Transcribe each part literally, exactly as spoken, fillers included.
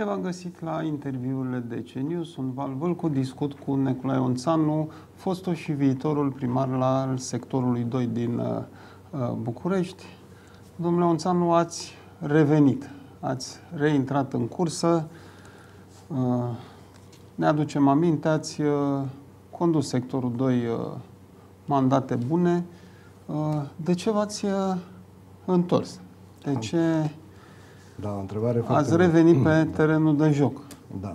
Bine v-am găsit la interviurile D C News. Sunt Val Vâlcu, discut cu Nicolae Onțanu, fostul și viitorul primar al sectorului doi din uh, București. Domnule Onțanu, ați revenit, ați reintrat în cursă. Uh, ne aducem aminte, ați uh, condus sectorul doi uh, mandate bune. Uh, de ce v-ați uh, întors? De ce... Da, o întrebare ați revenit pe terenul de joc? Da.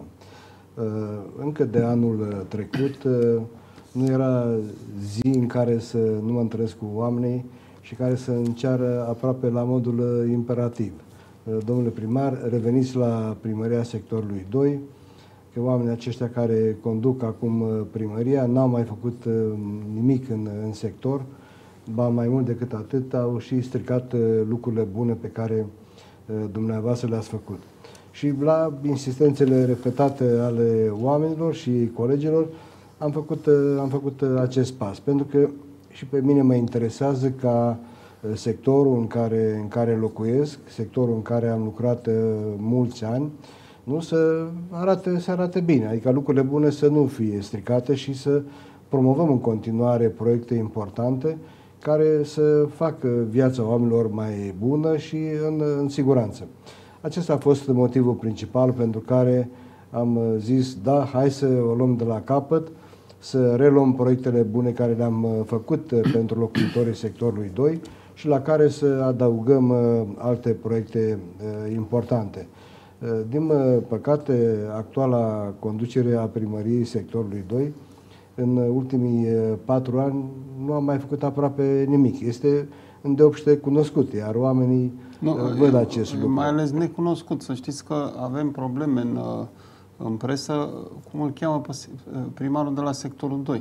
Încă de anul trecut nu era zi în care să nu mă întâlnesc cu oamenii și care să înceară aproape la modul imperativ. Domnule primar, reveniți la primăria sectorului doi, că oamenii aceștia care conduc acum primăria n-au mai făcut nimic în, în sector, ba mai mult decât atât, au și stricat lucrurile bune pe care dumneavoastră le-ați făcut. Și la insistențele repetate ale oamenilor și colegilor am făcut, am făcut acest pas. Pentru că și pe mine mă interesează ca sectorul în care, în care locuiesc, sectorul în care am lucrat mulți ani, nu să arate, să arate bine. Adică lucrurile bune să nu fie stricate și să promovăm în continuare proiecte importante care să facă viața oamenilor mai bună și în, în siguranță. Acesta a fost motivul principal pentru care am zis, da, hai să o luăm de la capăt, să reluăm proiectele bune care le-am făcut pentru locuitorii sectorului doi și la care să adăugăm alte proiecte importante. Din păcate, actuala conducere a primăriei sectorului doi în ultimii patru ani nu am mai făcut aproape nimic. Este îndeopște cunoscut, iar oamenii nu, văd acest lucru. Mai ales necunoscut. Să știți că avem probleme în, în presă, cum îl cheamă pe primarul de la sectorul doi.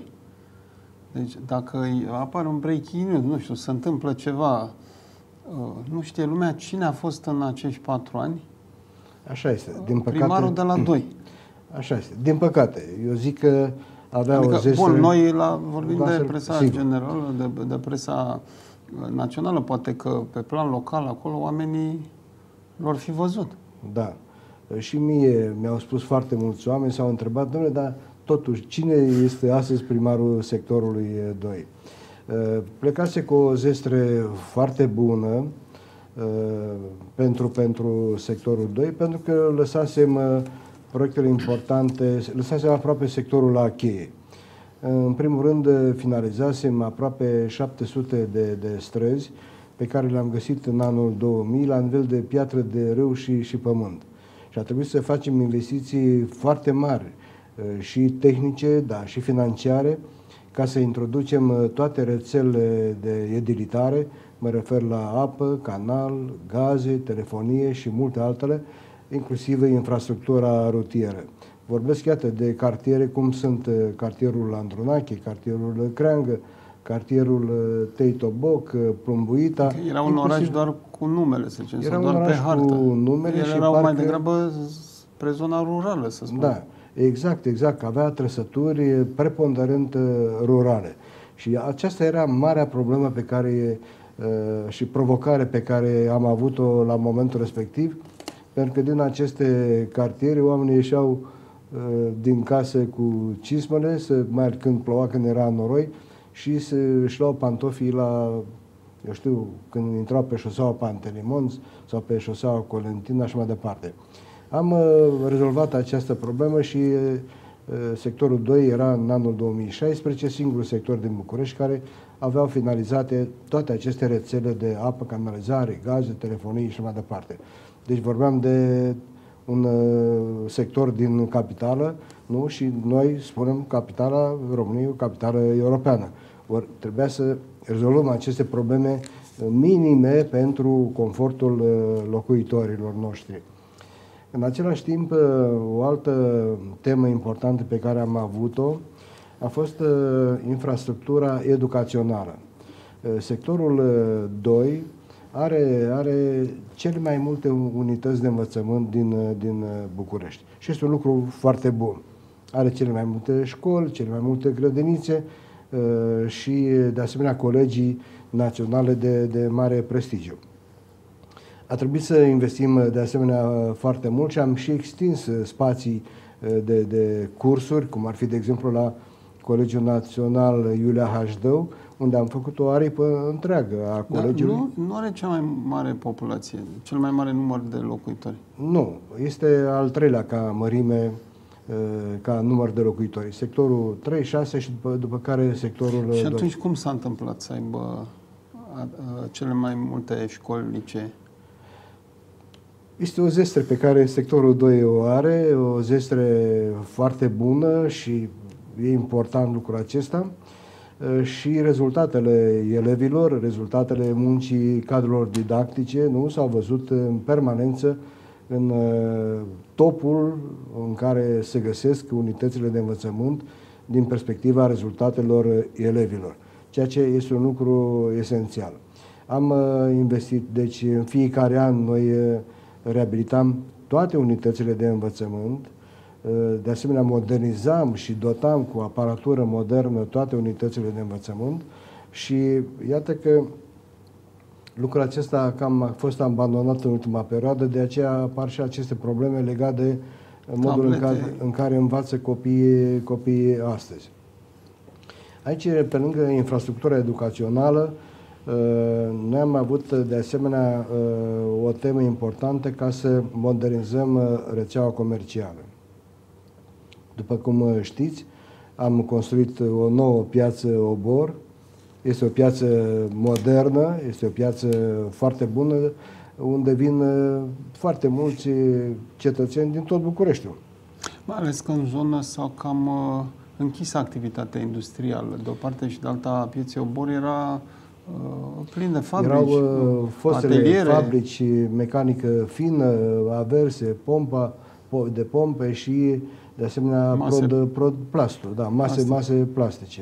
Deci dacă apare un breaking news, nu știu, se întâmplă ceva, nu știe lumea cine a fost în acești patru ani. Așa este. Din păcate, primarul de la doi. Așa este. Din păcate. Eu zic că avea adică, o zestre... Bun, noi la, vorbim de presa sigur. generală, de, de presa națională, poate că pe plan local, acolo, oamenii l-or fi văzut. Da. Și mie mi-au spus foarte mulți oameni, s-au întrebat, dom'le, dar totuși, cine este astăzi primarul sectorului doi? Plecase cu o zestre foarte bună pentru, pentru sectorul doi, pentru că lăsasem proiectele importante, lăsasem aproape sectorul la cheie. În primul rând, finalizasem aproape șapte sute de, de străzi pe care le-am găsit în anul două mii la nivel de piatră de râu și, și pământ. Și a trebuit să facem investiții foarte mari și tehnice, da, și financiare, ca să introducem toate rețelele de edilitare, mă refer la apă, canal, gaze, telefonie și multe altele, inclusiv infrastructura rutieră. Vorbesc, iată, de cartiere cum sunt cartierul Andronache, cartierul Creangă, cartierul Teitoboc, Plumbuita. Era un inclusiv... oraș doar cu numele, să zicem, era doar un oraș pe hartă. Cu numele Ele și erau parcă... mai degrabă spre zona rurală, să spun. Da, exact, exact. Avea trăsături preponderent rurale. Și aceasta era marea problemă pe care și provocare pe care am avut-o la momentul respectiv, pentru că din aceste cartiere oamenii ieșeau din case cu cismele, să, mai când ploua, când era noroi, și se, își luau pantofii la, eu știu, când intrau pe șoseaua Pantelimon sau pe șoseaua Colentina și mai departe. Am uh, rezolvat această problemă și uh, sectorul doi era în anul două mii șaisprezece singurul sector din București care aveau finalizate toate aceste rețele de apă, canalizare, gaze, telefonie și mai departe. Deci vorbeam de un uh, sector din capitală, nu? Și noi spunem capitala României, capitală europeană. Or, trebuia să rezolvăm aceste probleme minime pentru confortul uh, locuitorilor noștri. În același timp, uh, o altă temă importantă pe care am avut-o a fost uh, infrastructura educațională. Uh, sectorul uh, doi Are, are cele mai multe unități de învățământ din, din București. Și este un lucru foarte bun. Are cele mai multe școli, cele mai multe grădinițe uh, și, de asemenea, colegii naționale de, de mare prestigiu. A trebuit să investim de asemenea foarte mult și am și extins spații de, de cursuri, cum ar fi, de exemplu, la Colegiul Național Iulia Hașdău, unde am făcut o aripă întreagă a colegiului. Dar nu, nu are cea mai mare populație, cel mai mare număr de locuitori. Nu, este al treilea ca mărime, ca număr de locuitori. Sectorul trei, șase și după, după care sectorul Și doi. atunci cum s-a întâmplat să aibă cele mai multe școli, licee? Este o zestre pe care sectorul doi o are, o zestre foarte bună și e important lucrul acesta, și rezultatele elevilor, rezultatele muncii cadrelor didactice, nu s-au văzut în permanență în topul în care se găsesc unitățile de învățământ din perspectiva rezultatelor elevilor, ceea ce este un lucru esențial. Am investit, deci în fiecare an noi reabilitam toate unitățile de învățământ, de asemenea modernizam și dotam cu aparatură modernă toate unitățile de învățământ și iată că lucrul acesta cam a fost abandonat în ultima perioadă, de aceea apar și aceste probleme legate de modul în care, în care învață copiii, copiii astăzi. Aici, pe lângă infrastructura educațională, noi am avut de asemenea o temă importantă ca să modernizăm rețeaua comercială. După cum știți, am construit o nouă piață Obor. Este o piață modernă, este o piață foarte bună, unde vin foarte mulți cetățeni din tot Bucureștiul. Mai ales că în zonă s-au cam uh, închis activitatea industrială. De o parte și de alta a pieței Obor era uh, plin de fabrici, Erau uh, fostele ateliere. fabrici, mecanică fină, averse, pompa de pompe și de asemenea mase. Prod, prod, plastul, da, mase, mase plastice.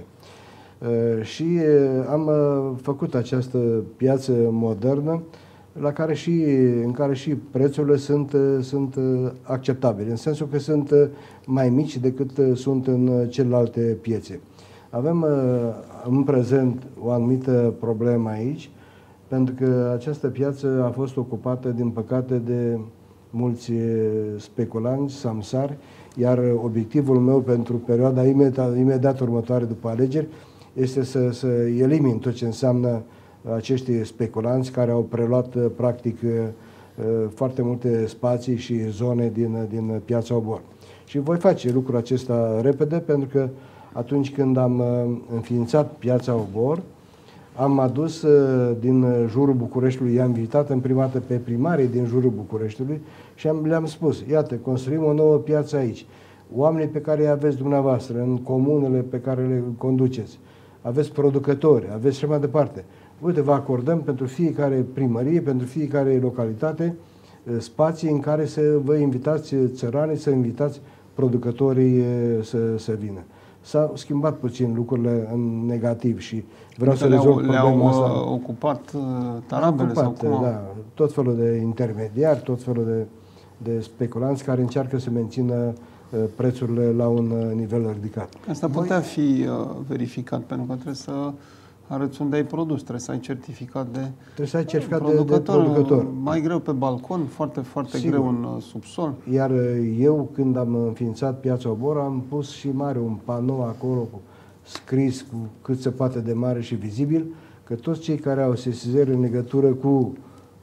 Uh, și uh, am uh, făcut această piață modernă la care și, în care și prețurile sunt, uh, sunt uh, acceptabile, în sensul că sunt uh, mai mici decât uh, sunt în uh, celelalte piețe. Avem uh, în prezent o anumită problemă aici, pentru că această piață a fost ocupată, din păcate, de mulți speculanți, samsari, iar obiectivul meu pentru perioada imediat, imediat următoare după alegeri este să, să elimin tot ce înseamnă acești speculanți care au preluat practic foarte multe spații și zone din, din piața Obor. Și voi face lucrul acesta repede, pentru că atunci când am înființat piața Obor, am adus din jurul Bucureștiului, i-am vizitat în prima dată pe primarii din jurul Bucureștiului și am, le-am spus, iată, construim o nouă piață aici. Oamenii pe care îi aveți dumneavoastră, în comunele pe care le conduceți, aveți producători, aveți și mai departe. Uite, vă acordăm pentru fiecare primărie, pentru fiecare localitate, spații în care să vă invitați țăranii, să invitați producătorii să, să vină. S-au schimbat puțin lucrurile în negativ și vreau să rezolv problema asta. Le-au ocupat tarabele ocupat, sau cum? Da, tot felul de intermediari, tot felul de, de speculanți care încearcă să mențină prețurile la un nivel ridicat. Asta Voi... putea fi verificat, pentru că trebuie să arăți unde ai produs, trebuie să ai certificat de Trebuie să ai certificat producător. de, de producător. Mai greu pe balcon, foarte, foarte Sigur. greu în subsol. Iar eu, când am înființat piața Obor, am pus și mare un panou acolo cu scris cu cât se poate de mare și vizibil, că toți cei care au sesizări în legătură cu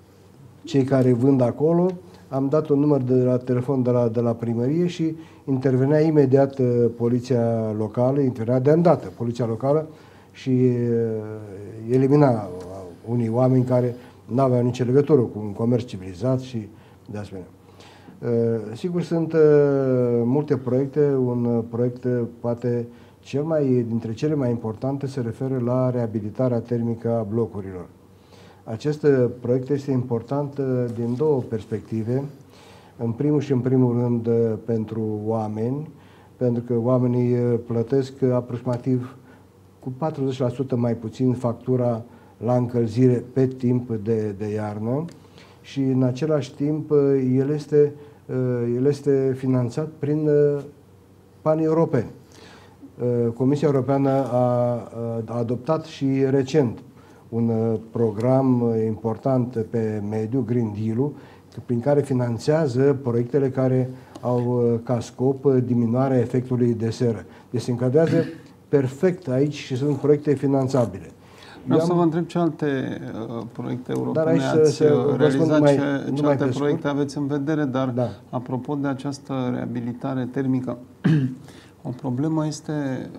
cei care vând acolo, am dat un număr de la telefon de la, de la primărie și intervenea imediat uh, poliția locală, intervenea de îndată poliția locală și uh, elimina uh, unii oameni care nu aveau nicio legătură cu un comerț civilizat și de asemenea. Uh, sigur, sunt uh, multe proiecte. Un uh, proiect uh, poate cel mai, dintre cele mai importante se referă la reabilitarea termică a blocurilor. Acest proiect este important din două perspective. În primul și în primul rând pentru oameni, pentru că oamenii plătesc aproximativ cu patruzeci la sută mai puțin factura la încălzire pe timp de, de iarnă și în același timp el este, el este finanțat prin bani europeni. Comisia Europeană a, a adoptat și recent un program important pe mediu, Green Deal-ul, prin care finanțează proiectele care au ca scop diminuarea efectului de seră. Deci se încadrează perfect aici și sunt proiecte finanțabile. Vreau să vă întreb ce alte uh, proiecte europene aici ați să, să realizat, numai, ce, ce alte scurt. proiecte aveți în vedere, dar da. apropo de această reabilitare termică, o problemă este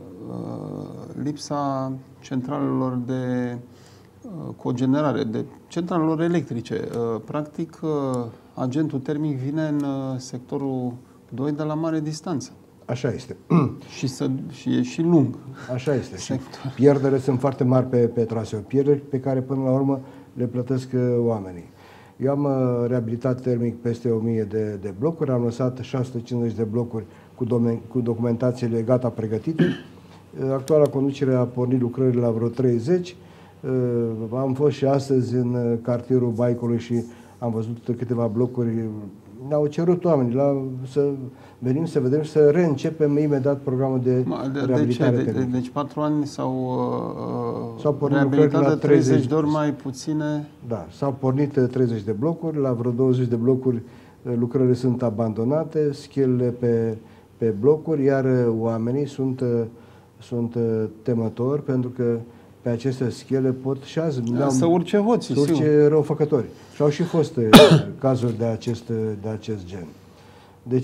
uh, lipsa centralelor de uh, cogenerare, de centralelor electrice. Uh, practic, uh, agentul termic vine în uh, sectorul doi de la mare distanță. Așa este. și, să, și e și lung. Așa este. Și pierderile sunt foarte mari pe, pe traseu. Pierderi pe care până la urmă le plătesc oamenii. Eu am uh, reabilitat termic peste o mie de, de blocuri, am lăsat șase sute cincizeci de blocuri cu, cu documentațiile gata pregătite. Uh, actuala conducere a pornit lucrările la vreo treizeci. Uh, am fost și astăzi în cartierul Baicului și am văzut câteva blocuri. Ne-au cerut oamenii la, să venim să vedem, să reîncepem imediat programul de, de reabilitare. De ce? De, deci patru ani s-au uh, reabilitat de treizeci de ori mai puține? Da, s-au pornit treizeci de blocuri, la vreo douăzeci de blocuri lucrările sunt abandonate, schelele pe, pe blocuri, iar oamenii sunt, sunt temători pentru că pe aceste schele pot și azi da, să urce hoții, să urce răufăcători. Și au și fost cazuri de acest, de acest gen. Deci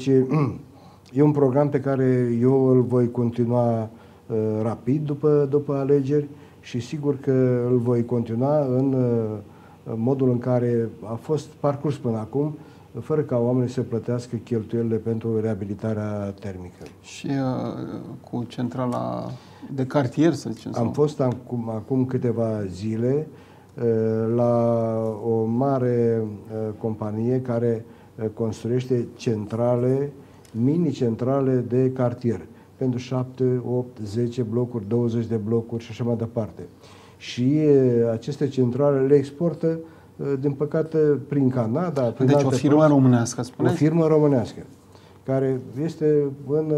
e un program pe care eu îl voi continua uh, rapid după, după alegeri și sigur că îl voi continua în uh, modul în care a fost parcurs până acum, fără ca oamenii să plătească cheltuielile pentru reabilitarea termică. Și uh, cu centrala de cartier, să zicem? Am sau? fost acum, acum câteva zile uh, la o mare uh, companie care uh, construiește centrale, mini-centrale de cartier pentru șapte, opt, zece blocuri, douăzeci de blocuri și așa mai departe. Și uh, aceste centrale le exportă din păcate, prin Canada. Prin deci o firmă părți, românească, spuneți? O firmă românească, care este în,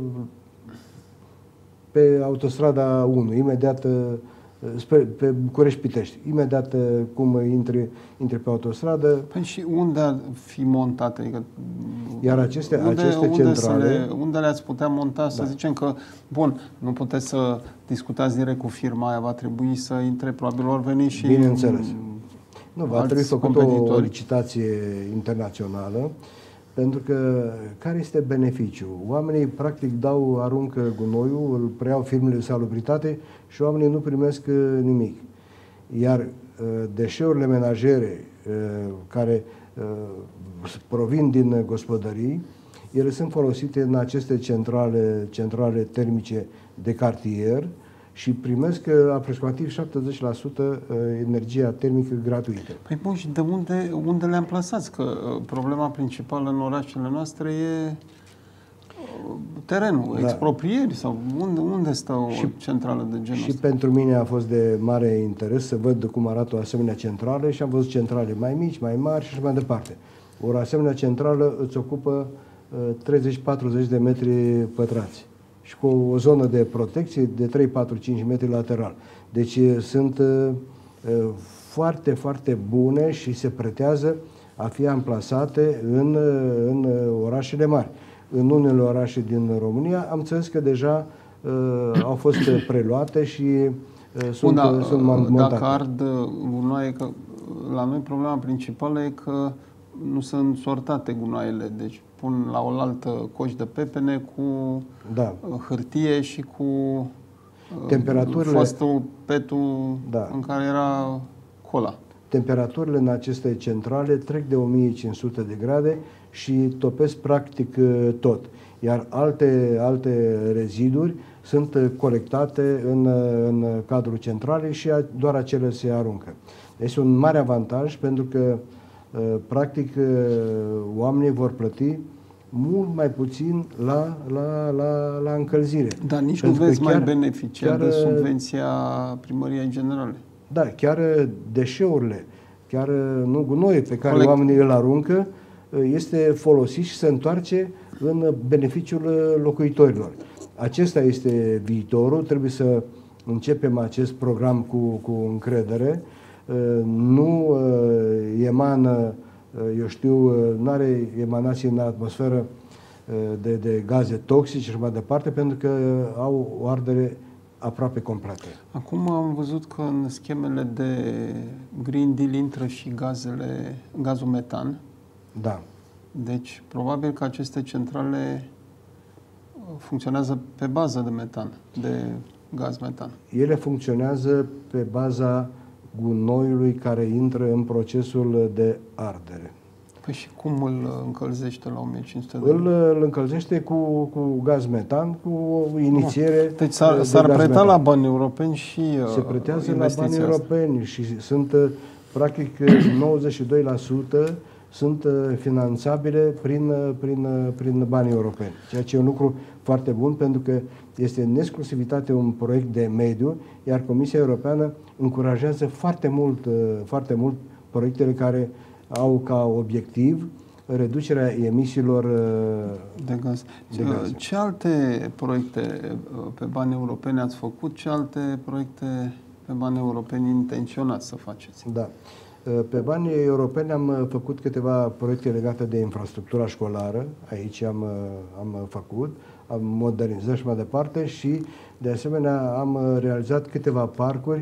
pe autostrada unu, imediat spre, pe București-Pitești. Imediat cum intri, intri pe autostradă. Păi și unde ar fi montate? Adică, iar aceste, unde, aceste unde centrale... Le, unde le-ați putea monta? Să da. zicem că, bun, nu puteți să discutați direct cu firma aia, va trebui să intre, probabil ori veni și... Bineînțeles. Nu, va trebui făcut o, o licitație internațională, pentru că care este beneficiul? Oamenii practic dau, aruncă gunoiul, îl preiau firmele de salubritate și oamenii nu primesc nimic. Iar deșeurile menajere care provin din gospodării, ele sunt folosite în aceste centrale, centrale termice de cartier, și primesc aproximativ șaptezeci la sută energia termică gratuită. Păi bun, și de unde, unde le amplasați? Că problema principală în orașele noastre e terenul, da. exproprieri sau unde, unde stă o și, centrală de genul Și ăsta? pentru mine a fost de mare interes să văd cum arată o asemenea centrală și am văzut centrale mai mici, mai mari și așa mai departe. O asemenea centrală îți ocupă treizeci patruzeci de metri pătrați și cu o zonă de protecție de trei patru cinci metri lateral. Deci sunt uh, foarte, foarte bune și se pretează a fi amplasate în, în orașele mari. În unele orașe din România am înțeles că deja uh, au fost preluate și uh, sunt, da, sunt montate. Dacă ard gunoaie, că la noi problema principală e că nu sunt sortate gunoaiele, deci pun la oaltă coși de pepene cu da. hârtie și cu temperaturile, fostul petul da. în care era cola. Temperaturile în aceste centrale trec de o mie cinci sute de grade și topesc practic tot. Iar alte, alte reziduri sunt colectate în, în cadrul centralei și doar acele se aruncă. Este un mare avantaj pentru că practic oamenii vor plăti mult mai puțin la, la, la, la încălzire. Dar nici pentru nu veți chiar, mai beneficia chiar, de subvenția Primăriei Generale. Da, chiar deșeurile, chiar nu gunoiul pe care Colect. oamenii îl aruncă, este folosit și se întoarce în beneficiul locuitorilor. Acesta este viitorul, trebuie să începem acest program cu, cu încredere, nu emană, eu știu, nu are emanații în atmosferă de, de gaze toxice și mai departe, pentru că au o ardere aproape completă. Acum am văzut că în schemele de Green Deal intră și gazele, gazul metan. Da. Deci, probabil că aceste centrale funcționează pe bază de metan, de gaz metan. Ele funcționează pe baza gunoiului care intră în procesul de ardere. Păi și cum îl încălzește la o mie cinci sute de Îl, îl încălzește cu, cu gaz metan, cu o inițiere. Deci s-ar, de s-ar gaz preta metan. la bani europeni și Se pretează la bani asta. europeni și sunt practic nouăzeci și doi la sută sunt finanțabile prin, prin, prin bani europeni. Ceea ce e un lucru foarte bun, pentru că este în exclusivitate un proiect de mediu, iar Comisia Europeană încurajează foarte mult, foarte mult proiectele care au ca obiectiv reducerea emisiilor de gaz. de gaze. Ce alte proiecte pe bani europeni ați făcut? Ce alte proiecte pe bani europeni intenționați să faceți? Da. Pe banii europeni am făcut câteva proiecte legate de infrastructura școlară. Aici am, am făcut, am modernizat și mai departe și, de asemenea, am realizat câteva parcuri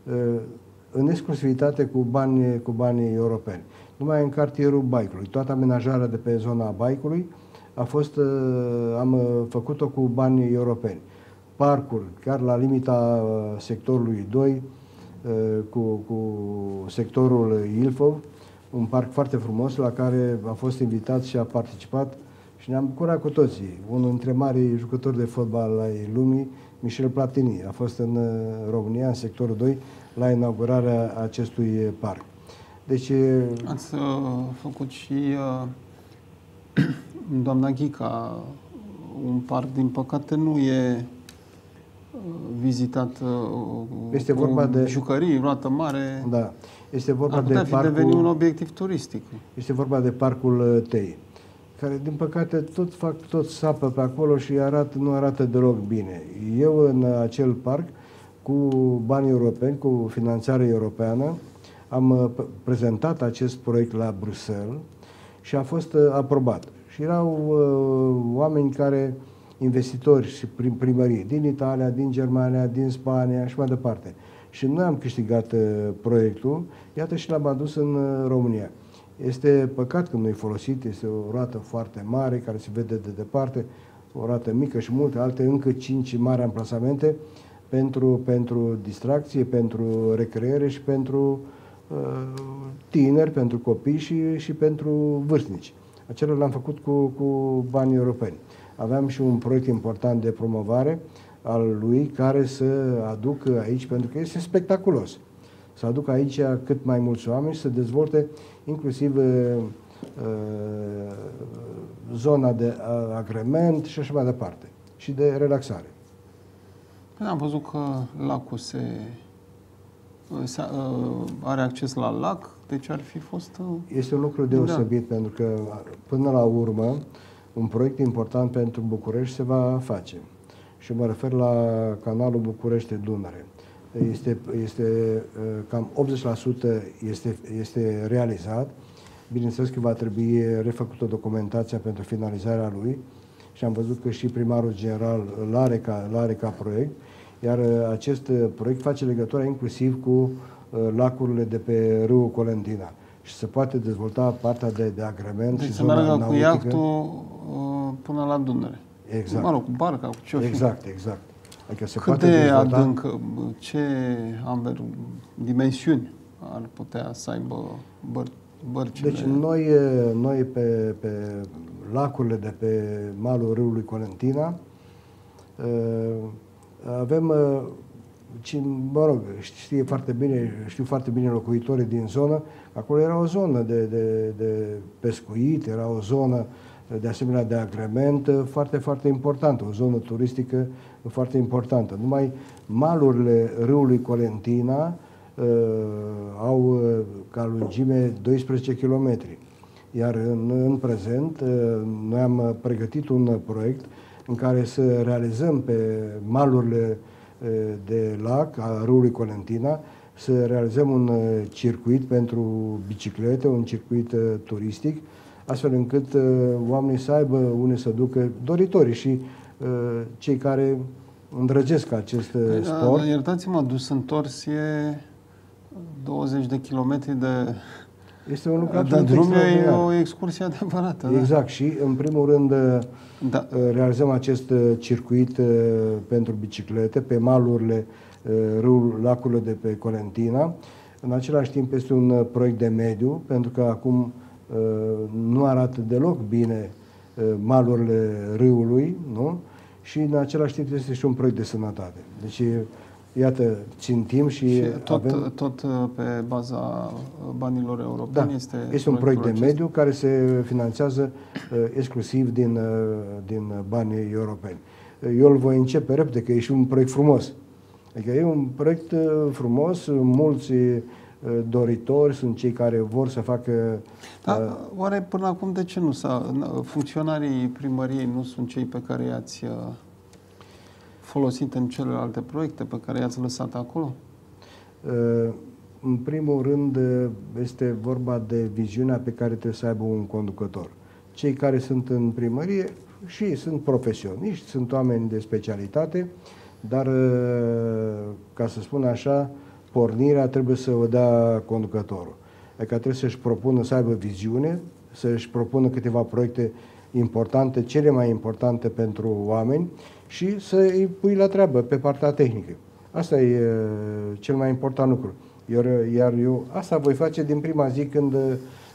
în exclusivitate cu bani, cu banii europeni. Numai în cartierul Baicului. Toată amenajarea de pe zona Baicului a fost, am făcut-o cu banii europeni. Parcuri, chiar la limita sectorului doi, cu, cu sectorul Ilfov, un parc foarte frumos la care a fost invitat și a participat și ne-am bucurat cu toții. Unul dintre marii jucători de fotbal ai lumii, Michel Platini, a fost în România, în sectorul doi, la inaugurarea acestui parc. Deci, ați uh, făcut și uh, doamna Ghica, un parc, din păcate nu e vizitat uh, este cu vorba de jucării, roată mare. Da. Este vorba ar putea de fi parcul, deveni un obiectiv turistic. Este vorba de parcul Tei, care, din păcate, tot fac, tot sapă pe acolo și arată, nu arată deloc bine. Eu, în acel parc, cu bani europeni, cu finanțare europeană, am prezentat acest proiect la Bruxelles și a fost aprobat. Și erau uh, oameni care, investitori și prim primării din Italia, din Germania, din Spania și mai departe. Și noi am câștigat uh, proiectul, iată, și l-am adus în uh, România. Este păcat că nu e folosit, este o roată foarte mare care se vede de departe, o roată mică și multe alte, încă cinci mari amplasamente pentru, pentru distracție, pentru recreere și pentru tineri, pentru copii și, și pentru vârstnici. Acela l-am făcut cu, cu banii europeni. Aveam și un proiect important de promovare al lui care să aducă aici, pentru că este spectaculos, să aducă aici cât mai mulți oameni și să dezvolte inclusiv uh, zona de agrement și așa mai departe, și de relaxare. Am văzut că lacul se are acces la lac, deci ar fi fost... Este un lucru deosebit, da. Pentru că, până la urmă, un proiect important pentru București se va face. Și mă refer la canalul București-Dunăre. Este, este cam optzeci la sută este, este realizat. Bineînțeles că va trebui refăcută documentația pentru finalizarea lui și am văzut că și primarul general îl are ca, îl are ca proiect. Iar acest proiect face legătura inclusiv cu lacurile de pe râul Colentina și se poate dezvolta partea de, de agrement. Deci și să zona meargă nautică. Cu iactul uh, până la Dunăre. Exact. Mă rog, cu barca, cu ce-o fi. Exact, exact. Adică se Cât poate de dezvolta... adânc, ce amber, dimensiuni ar putea să aibă băr, bărcile? Deci noi, noi pe, pe lacurile de pe malul râului Colentina avem, mă rog, știe foarte bine, știu foarte bine locuitorii din zonă, acolo era o zonă de, de, de pescuit, era o zonă de asemenea de agrement foarte, foarte importantă, o zonă turistică foarte importantă. Numai malurile râului Colentina uh, au uh, ca lungime doisprezece kilometri. Iar în, în prezent uh, noi am pregătit un proiect în care să realizăm pe malurile de lac, a râului Colentina, să realizăm un circuit pentru biciclete, un circuit turistic, astfel încât oamenii să aibă unde să ducă, doritorii și cei care îndrăgesc acest sport. Iertați-mă, dus întors e douăzeci de kilometri de... Este un lucru Dar absolut drumul e extraordinar. o excursie adevărată. Exact. Da? Și, în primul rând, da. realizăm acest circuit pentru biciclete pe malurile râului, lacurile de pe Colentina. În același timp este un proiect de mediu, pentru că acum nu arată deloc bine malurile râului, nu? Și în același timp este și un proiect de sănătate. Deci, iată, țintim și, și tot, avem... tot pe baza banilor europeni da, este... este un proiect de mediu care se finanțează uh, exclusiv din, uh, din banii europeni. Eu îl voi începe repede, că e și un proiect frumos. Adică e un proiect uh, frumos, mulți uh, doritori sunt cei care vor să facă... Uh, da, oare până acum de ce nu s-a... Funcționarii primăriei nu sunt cei pe care i-ați... Uh, folosit în celelalte proiecte pe care i-ați lăsat acolo? În primul rând, este vorba de viziunea pe care trebuie să aibă un conducător. Cei care sunt în primărie și sunt profesioniști, sunt oameni de specialitate, dar, ca să spun așa, pornirea trebuie să o dea conducătorul. Adică trebuie să-și propună să aibă viziune, să-și propună câteva proiecte importante, cele mai importante pentru oameni, și să îi pui la treabă pe partea tehnică. Asta e uh, cel mai important lucru. Iar, iar eu asta voi face din prima zi când uh,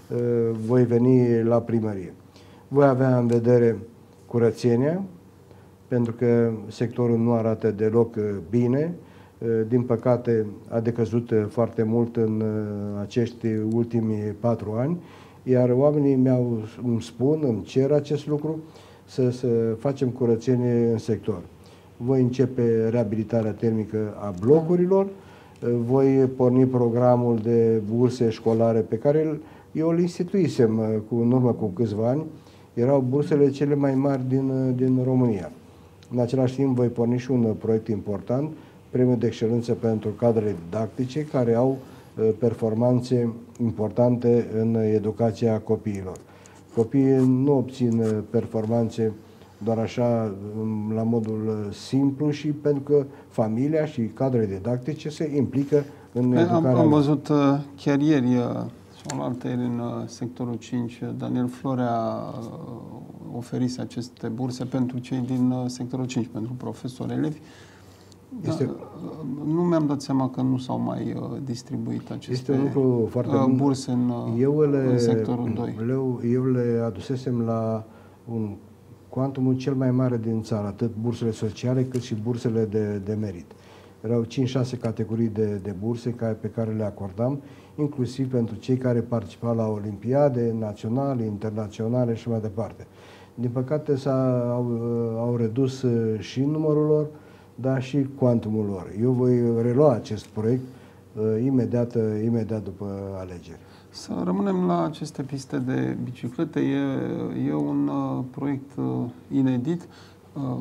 voi veni la primărie. Voi avea în vedere curățenia, pentru că sectorul nu arată deloc uh, bine. Uh, din păcate a decăzut uh, foarte mult în uh, acești ultimi patru ani, iar oamenii mi-au, îmi spun, îmi cer acest lucru, Să, să facem curățenie în sector. Voi începe reabilitarea termică a blocurilor, voi porni programul de burse școlare pe care eu îl instituisem cu, în urmă cu câțiva ani. Erau bursele cele mai mari din, din România. În același timp voi porni și un proiect important, Premiul de Excelență pentru cadrele didactice, care au performanțe importante în educația copiilor. Copiii nu obțin performanțe doar așa, la modul simplu, și pentru că familia și cadrele didactice se implică în educarea. Am, am văzut chiar ieri, sau la alte ieri, în sectorul cinci, Daniel Florea oferise aceste burse pentru cei din sectorul cinci, pentru profesori, elevi. Este... Da, nu mi-am dat seama că nu s-au mai uh, distribuit aceste este un lucru foarte uh, bun. burse în, uh, eu le, în sectorul doi. Le, eu le adusesem la un cuantumul cel mai mare din țară, atât bursele sociale cât și bursele de, de merit. Erau cinci șase categorii de, de burse care, pe care le acordam, inclusiv pentru cei care participau la olimpiade naționale, internaționale și mai departe. Din păcate s-au, au redus și numărul lor, dar și cuantumul lor. Eu voi relua acest proiect uh, imediat, uh, imediat după alegeri. Să rămânem la aceste piste de biciclete. E, e un uh, proiect uh, inedit. Uh,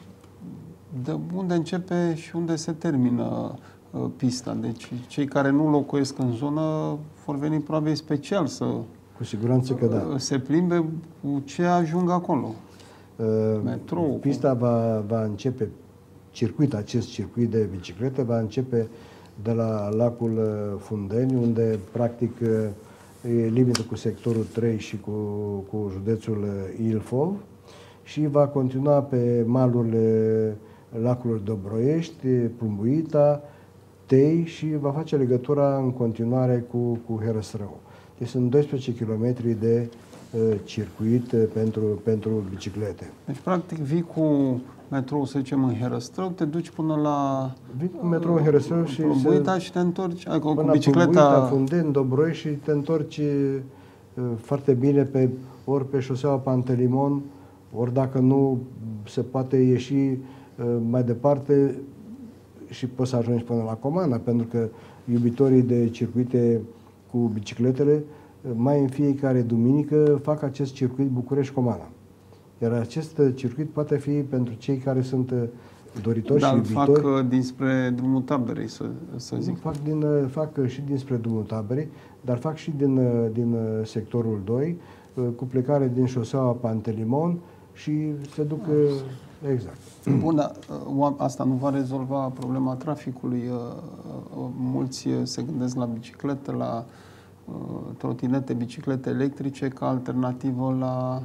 de unde începe și unde se termină uh, pista? Deci cei care nu locuiesc în zonă vor veni probabil special să Cu siguranță că da. uh, se plimbe cu ce ajung acolo. Uh, Metrou. Pista va, va începe, circuit, acest circuit de biciclete va începe de la lacul Fundeni, unde practic e limită cu sectorul trei și cu, cu județul Ilfov, și va continua pe malurile lacului Dobroiești, Plumbuita, Tei, și va face legătura în continuare cu, cu Herăstrău. Deci sunt doisprezece kilometri de uh, circuit uh, pentru, pentru biciclete. Deci practic vii cu metrou, să zicem, în Herăstrău, te duci până la Vii cu metrou în Herăstrău și Plumbuita și te întorci ai, cu, până cu bicicleta... Plumbuita, Fundeni, Dobroiești, și te întorci uh, foarte bine pe, ori pe șoseaua Pantelimon, ori dacă nu se poate ieși uh, mai departe și poți să ajungi până la Comana, pentru că iubitorii de circuite cu bicicletele mai în fiecare duminică fac acest circuit București-Comana. Iar acest circuit poate fi pentru cei care sunt doritori Dar și fac viitori. dinspre drumul Taberei, să, să zic. Fac, din, fac și dinspre drumul Taberei, dar fac și din, din sectorul doi, cu plecare din șoseaua Pantelimon și se duc exact. Bun, dar asta nu va rezolva problema traficului. Mulți se gândesc la biciclete, la trotinete, biciclete electrice ca alternativă la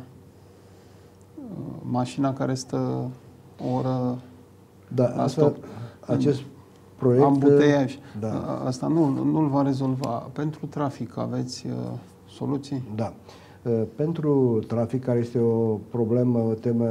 mașina care stă o oră da, la asta, stop. Acest proiect... Ambuteiaj. Da. Asta nu, nu-l va rezolva. Pentru trafic aveți uh, soluții? Da. Uh, pentru trafic, care este o problemă, o temă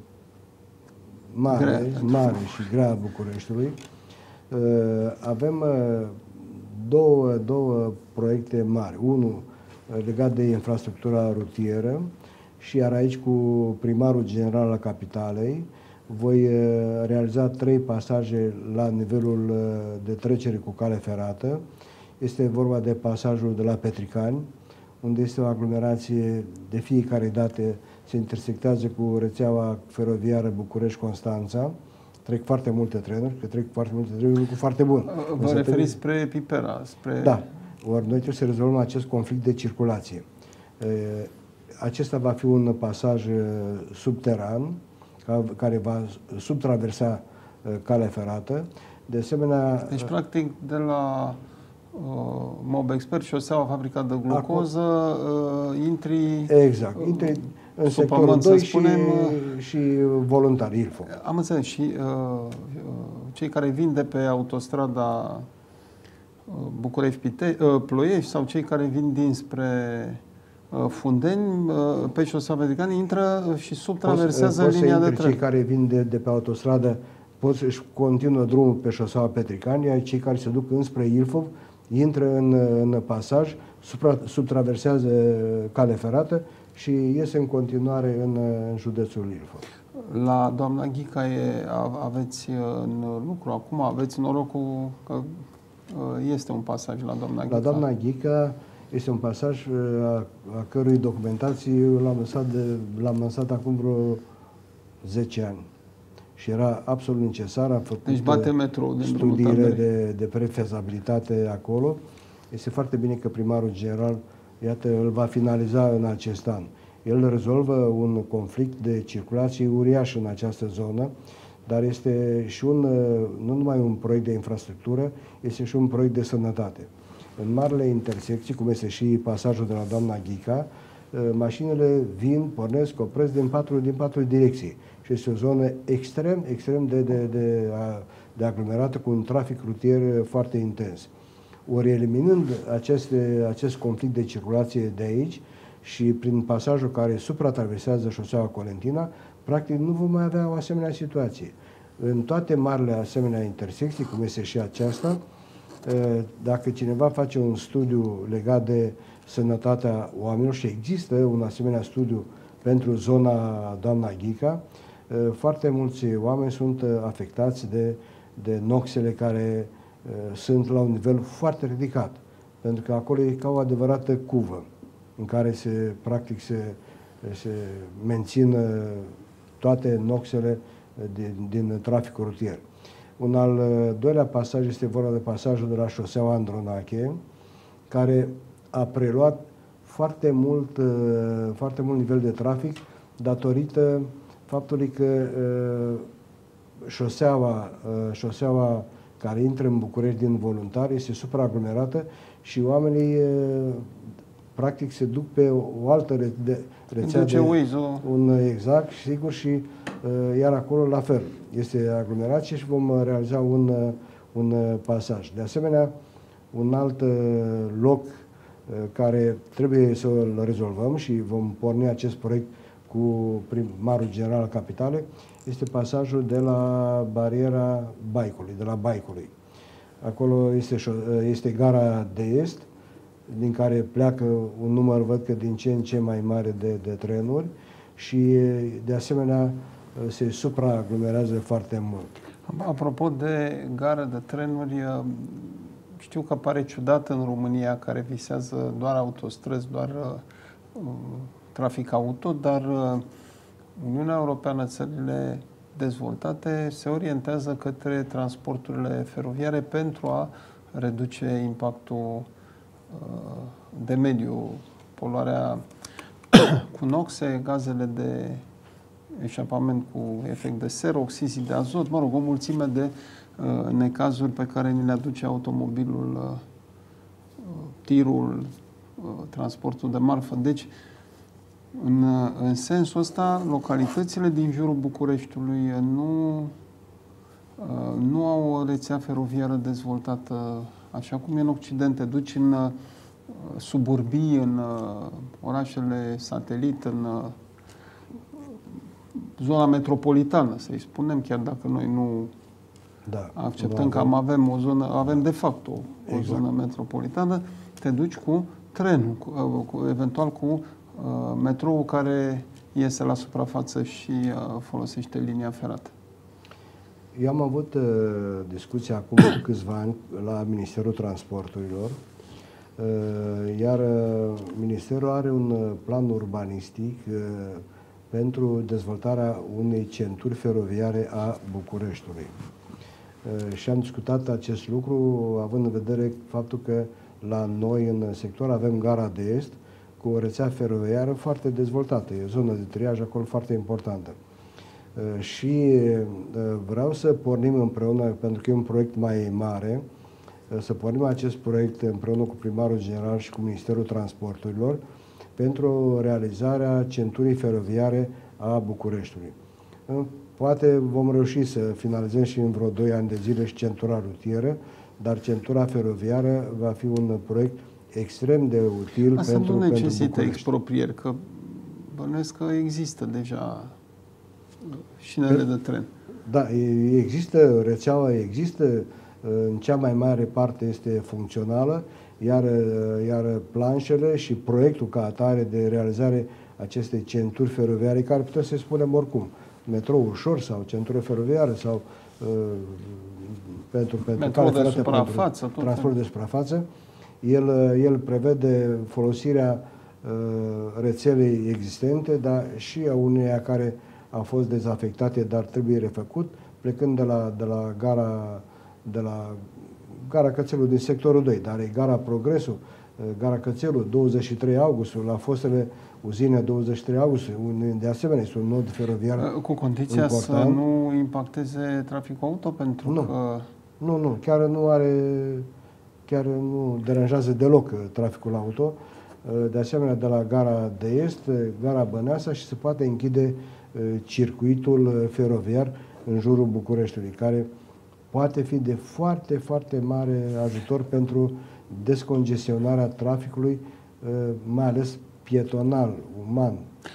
mare, grea, mare și grea a Bucureștiului, uh, avem uh, două, două proiecte mari. Unul uh, legat de infrastructura rutieră și iar aici cu primarul general al capitalei voi realiza trei pasaje la nivelul de trecere cu cale ferată. Este vorba de pasajul de la Petricani, unde este o aglomerație de fiecare dată, se intersectează cu rețeaua feroviară București-Constanța. Trec foarte multe trenuri, că trec foarte multe trenuri, lucru foarte bun. Vă referiți trebuie... spre Pipera? Spre... Da. Ori noi trebuie să rezolvăm acest conflict de circulație. Acesta va fi un pasaj subteran, care va subtraversa uh, calea ferată. De asemenea... Deci, practic, de la uh, Mobexpert, șoseaua, fabrica de glucoză, uh, intri... Exact. Intri în sectorul doi și, spunem, și voluntar, Ilfo. Am înțeles. Și uh, cei care vin de pe autostrada București-Ploiești sau cei care vin dinspre Fundeni, pe șoseaua Petricani, intră și subtraversează poți, linia poți de tren. Cei care vin de, de pe autostradă pot să-și continuă drumul pe șoseaua Petricani, iar cei care se duc înspre Ilfov intră în, în pasaj, supra, subtraversează cale ferată și iese în continuare în, în județul Ilfov. La doamna Ghica e, aveți în lucru acum, aveți norocul că este un pasaj la doamna Ghica. La doamna Ghica este un pasaj a, a cărui documentații l-am lăsat, de, l-am lăsat acum vreo zece ani. Și era absolut necesar. Am făcut deci bate metrou studiile de, de prefezabilitate acolo. Este foarte bine că primarul general, iată, îl va finaliza în acest an. El rezolvă un conflict de circulație uriaș în această zonă, dar este și un, nu numai un proiect de infrastructură, este și un proiect de sănătate. În marile intersecții, cum este și pasajul de la doamna Ghica, mașinile vin, pornesc, opresc din patru, din patru direcții. Și este o zonă extrem, extrem de, de, de, de aglomerată, cu un trafic rutier foarte intens. Ori eliminând aceste, acest conflict de circulație de aici și prin pasajul care supratraversează șoseaua Colentina, practic nu vom mai avea o asemenea situație. În toate marile asemenea intersecții, cum este și aceasta, dacă cineva face un studiu legat de sănătatea oamenilor, și există un asemenea studiu pentru zona doamna Ghica, foarte mulți oameni sunt afectați de, de noxele care sunt la un nivel foarte ridicat. Pentru că acolo e ca o adevărată cuvă în care se, practic, se, se mențin toate noxele din, din traficul rutier. Un al doilea pasaj este vorba de pasajul de la șoseaua Andronache, care a preluat foarte mult, foarte mult nivel de trafic datorită faptului că șoseaua, șoseaua care intră în București din Voluntari este supraaglomerată și oamenii practic se duc pe o altă rețea de un exact, sigur, și iar acolo la fel. Este aglomerație și vom realiza un, un pasaj. De asemenea, un alt loc care trebuie să îl rezolvăm și vom porni acest proiect cu primarul general al capitalei, este pasajul de la bariera Baicului, de la Baicului. Acolo este, este gara de est, din care pleacă un număr, văd că din ce în ce mai mare de, de trenuri și, de asemenea, se supraaglomerează foarte mult. Apropo de gară de trenuri, știu că pare ciudat în România, care visează doar autostrăzi, doar uh, trafic auto, dar uh, Uniunea Europeană, țările dezvoltate se orientează către transporturile feroviare pentru a reduce impactul de mediu, poluarea cu noxe, gazele de eșapament cu efect de seră, oxizii de azot, mă rog, o mulțime de uh, necazuri pe care ni le aduce automobilul, uh, tirul, uh, transportul de marfă. Deci, în, uh, în sensul ăsta, localitățile din jurul Bucureștiului nu, uh, nu au o rețea feroviară dezvoltată așa cum e în Occident. Te duci în uh, suburbii, în uh, orașele satelit, în uh, zona metropolitană, să-i spunem, chiar dacă noi nu da, acceptăm nu că am avem o zonă, avem de fapt o, o exact. zonă metropolitană, te duci cu trenul, cu, cu, eventual cu uh, metroul care iese la suprafață și uh, folosește linia ferată. Eu am avut uh, discuția acum câțiva ani la Ministerul Transporturilor, uh, iar uh, Ministerul are un uh, plan urbanistic uh, pentru dezvoltarea unei centuri feroviare a Bucureștiului. Uh, și am discutat acest lucru având în vedere faptul că la noi în sector avem Gara de Est cu o rețea feroviară foarte dezvoltată. E o zonă de triaj acolo foarte importantă. Și vreau să pornim împreună, pentru că e un proiect mai mare, să pornim acest proiect împreună cu primarul general și cu Ministerul Transporturilor pentru realizarea centurii feroviare a Bucureștiului. Poate vom reuși să finalizăm și în vreo doi ani de zile și centura rutieră, dar centura feroviară va fi un proiect extrem de util Asta pentru, nu pentru necesită exproprieri, că bănuiesc că există deja șinele de tren. Da, există, rețeaua există, în cea mai mare parte este funcțională, iar, iar planșele și proiectul ca atare de realizare acestei centuri feroviare, care putem să spunem oricum, metrou ușor sau centură feroviară sau uh, pentru, pentru metrou de suprafață, transport de suprafață, el, el prevede folosirea uh, rețelei existente, dar și a uneia care au fost dezafectate, dar trebuie refăcut, plecând de la, de la gara de la gara Cățelul din sectorul doi, dar e gara Progresul, gara Cățelul, douăzeci și trei augustul, la fostele uzine douăzeci și trei august, de asemenea este un nod feroviar cu condiția important. Să nu impacteze traficul auto, pentru nu. că... Nu, nu, chiar nu are, chiar nu deranjează deloc traficul auto. De asemenea, de la gara de est, gara Băneasa, și se poate închide circuitul feroviar în jurul Bucureștiului, care poate fi de foarte, foarte mare ajutor pentru descongestionarea traficului, mai ales pietonal, uman.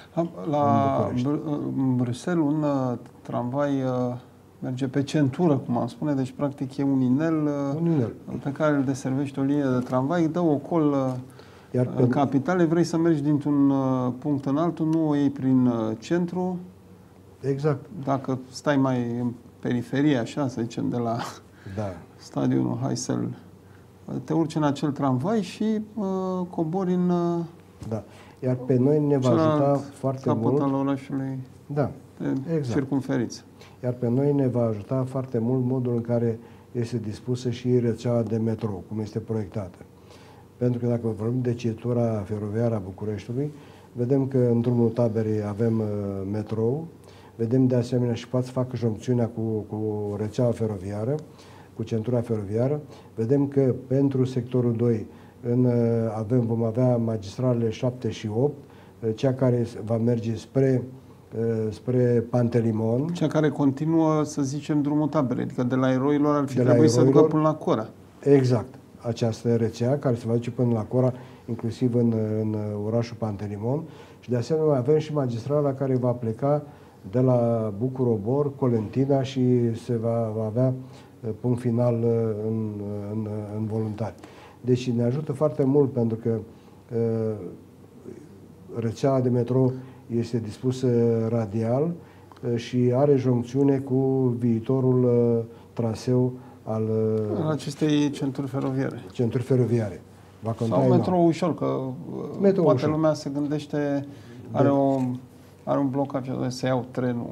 La Bruxelles un tramvai merge pe centură, cum am spune, deci practic e un inel, un inel. pe care îl deservește o linie de tramvai, dă o col. Iar în pe... capitale, vrei să mergi dintr-un punct în altul, nu o iei prin centru. Exact. Dacă stai mai în periferie, așa, să zicem, de la da. stadionul Heysel, te urci în acel tramvai și uh, cobori în uh, da. Iar pe noi ne va ajuta foarte mult al orașului, da. exact. circumferiți. Iar pe noi ne va ajuta foarte mult modul în care este dispusă și rețeaua de metrou, cum este proiectată. Pentru că dacă vorbim de centura feroviară a Bucureștiului, vedem că în drumul Taberei avem uh, metrou, vedem de asemenea și poate să facă joncțiunea cu, cu rețeaua feroviară, cu centura feroviară. Vedem că pentru sectorul doi în, avem, vom avea magistralele șapte și opt, cea care va merge spre, spre Pantelimon. Cea care continuă, să zicem, drumul Taberei, adică de la Eroilor ar fi trebuit să ducă până la Cora. Exact. Această rețea care se va duce până la Cora, inclusiv în, în orașul Pantelimon. Și de asemenea avem și magistrala care va pleca de la Bucur-Obor, Colentina și se va, va avea punct final în, în, în Voluntari. Deci ne ajută foarte mult pentru că uh, rețeaua de metrou este dispusă radial uh, și are joncțiune cu viitorul uh, traseu al uh, acestei centuri feroviare. Centuri feroviare. Va sau metrou ușor, că metrou poate ușor. Lumea se gândește, are, exact. o, are un blocaj, să iau trenul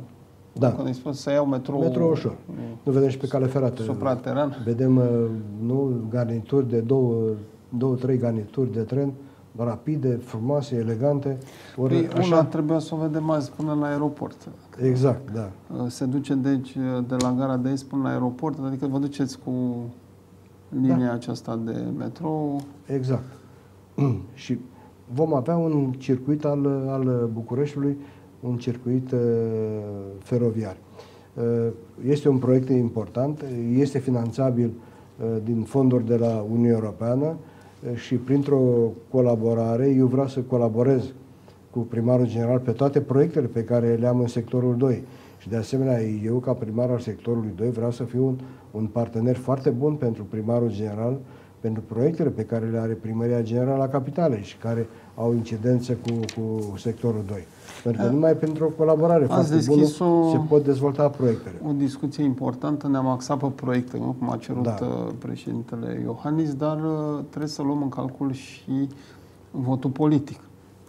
Da. Când ai spus să iau metrou... Metrou ușor. Nu vedem și pe cale ferată. Suprateran. Vedem nu, garnituri de două, două, trei garnituri de tren, rapide, frumoase, elegante. Ori păi, așa... Una trebuia să o vedem azi până la aeroport. Exact, da. Se duce deci de la gara de est până la aeroport, adică vă duceți cu linia da. aceasta de metrou. Exact. Și vom avea un circuit al, al Bucureștiului, un circuit uh, feroviar. Uh, este un proiect important, este finanțabil uh, din fonduri de la Uniunea Europeană uh, și printr-o colaborare, eu vreau să colaborez cu primarul general pe toate proiectele pe care le am în sectorul doi. Și de asemenea, eu ca primar al sectorului doi vreau să fiu un, un partener foarte bun pentru primarul general, pentru proiectele pe care le are Primăria Generală a Capitalei și care au incidență cu, cu sectorul doi. Pentru că numai pentru o colaborare Ați foarte bună o, se pot dezvolta proiectele. O discuție importantă, ne-am axat pe proiecte, nu? Cum a cerut da. președintele Iohannis, dar trebuie să luăm în calcul și votul politic.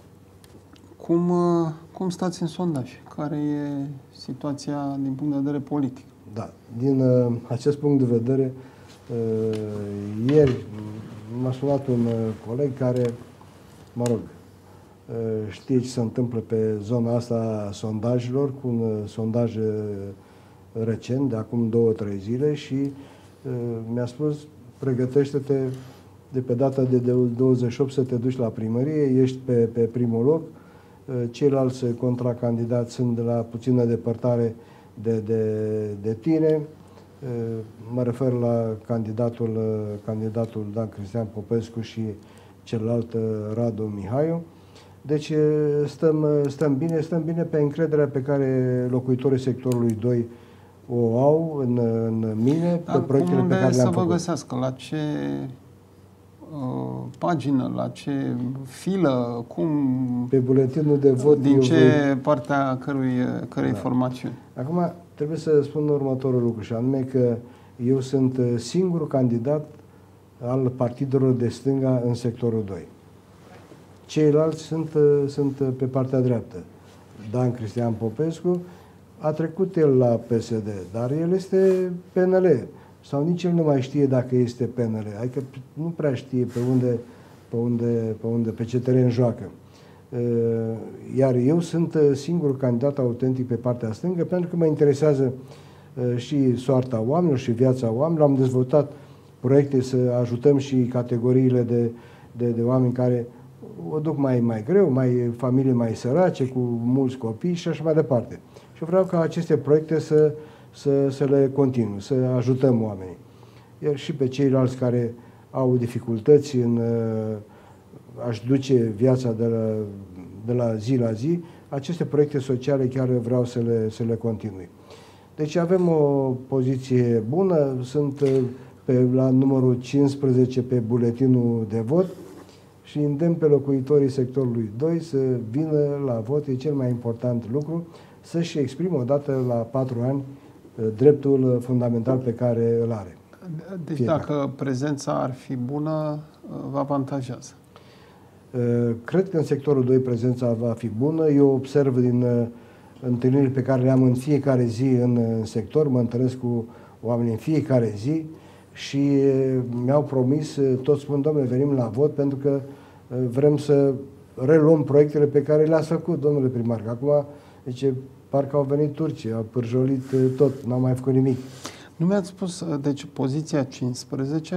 Cum, cum stați în sondaj? Care e situația din punct de vedere politic? Da, din uh, acest punct de vedere, uh, ieri m-a sunat un uh, coleg care, mă rog, uh, știe ce se întâmplă pe zona asta a sondajelor, cu un uh, sondaj uh, recent, de acum două, trei zile, și uh, mi-a spus, pregătește-te de pe data de douăzeci și opt să te duci la primărie, ești pe, pe primul loc, ceilalți contracandidați sunt de la puțină depărtare de, de, de tine. Mă refer la candidatul, candidatul Dan Cristian Popescu și celălalt Radu Mihaiu. Deci stăm, stăm bine, stăm bine pe încrederea pe care locuitorii sectorului doi o au în, în mine, dar pe proiectele pe care le-am făcut. Să vă găsească? La ce pagină, la ce filă, cum... Pe buletinul de vot. Din ce voi... partea cărui, cărei da. formațiuni? Acum trebuie să spun următorul lucru, și anume că eu sunt singurul candidat al partidelor de stânga în sectorul doi. Ceilalți sunt, sunt pe partea dreaptă. Dan Cristian Popescu a trecut el la P S D, dar el este P N L. Sau nici el nu mai știe dacă este P N L. Adică nu prea știe pe unde, pe unde, pe unde, pe ce teren joacă. Iar eu sunt singurul candidat autentic pe partea stângă, pentru că mă interesează și soarta oamenilor și viața oamenilor. Am dezvoltat proiecte să ajutăm și categoriile de, de, de oameni care o duc mai, mai greu, mai familii mai sărace, cu mulți copii și așa mai departe. Și vreau ca aceste proiecte să Să, să le continui, să ajutăm oamenii. Iar și pe ceilalți care au dificultăți în a-și duce viața de la, de la zi la zi, aceste proiecte sociale chiar vreau să le, să le continui. Deci avem o poziție bună, sunt pe, la numărul cincisprezece pe buletinul de vot și îndemn pe locuitorii sectorului doi să vină la vot, e cel mai important lucru, să-și exprime odată la patru ani dreptul fundamental pe care îl are. Deci fiecare. Dacă prezența ar fi bună, vă avantajează? Cred că în sectorul doi prezența va fi bună. Eu observ din întâlnirile pe care le am în fiecare zi în sector, mă întâlnesc cu oameni în fiecare zi și mi-au promis, toți spun, domnule, venim la vot pentru că vrem să reluăm proiectele pe care le-ați făcut, domnule primar. Acum, deci, parcă au venit turcii, au pârjolit tot, n-au mai făcut nimic. Nu mi-ați spus, deci, poziția cincisprezece,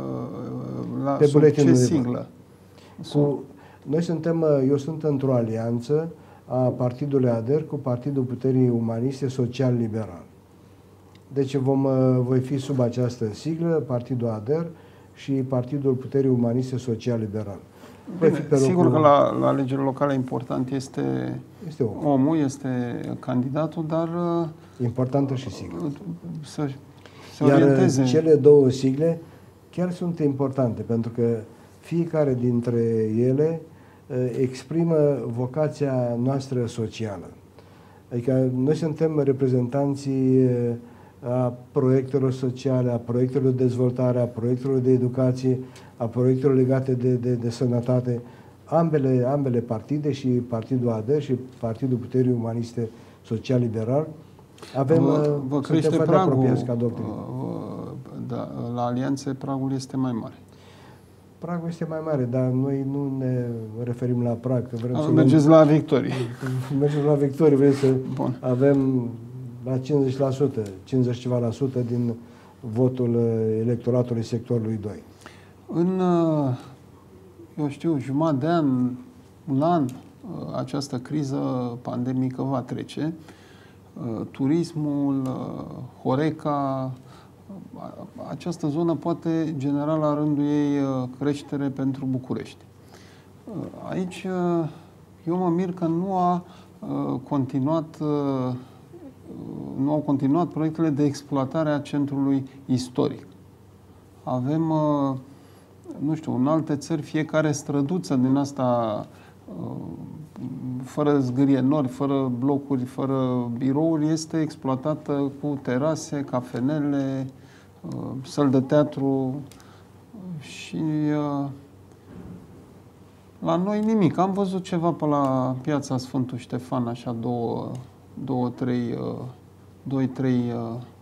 la pe sub ce siglă? Cu, noi suntem, eu sunt într-o alianță a Partidului ADER cu Partidul Puterii Umaniste Social-Liberal. Deci vom, voi fi sub această siglă, Partidul ADER și Partidul Puterii Umaniste Social-Liberal. Bine, sigur locul... că la, la alegerile locale important este, este om. omul, este candidatul, dar... Importantă și sigla. Să se orienteze. Iar cele două sigle chiar sunt importante, pentru că fiecare dintre ele exprimă vocația noastră socială. Adică noi suntem reprezentanții a proiectelor sociale, a proiectelor de dezvoltare, a proiectelor de educație, a proiectelor legate de, de, de sănătate. Ambele, ambele partide, și Partidul ADER și Partidul Puterii Umaniste Social-Liberal, Avem, vă, vă crește pragul, ca doctrină. Da, la alianțe pragul este mai mare. Pragul este mai mare, dar noi nu ne referim la prag. Că vrem A, să mergeți luăm, la victorie. Mergem la victorie, vrem să Bun. avem la cincizeci la sută, cincizeci ceva la sută din votul electoratului sectorului doi. În, eu știu, jumătate de an, un an, această criză pandemică va trece. Turismul, Horeca, această zonă poate genera la rândul ei creștere pentru București. Aici eu mă mir că nu a continuat nu au continuat proiectele de exploatare a centrului istoric. Avem, nu știu, în alte țări, fiecare străduță din asta fără zgârie nori, fără blocuri, fără birouri, este exploatată cu terase, cafenele, săli de teatru și la noi nimic. Am văzut ceva pe la piața Sfântul Ștefan, așa două, două, trei, doi, trei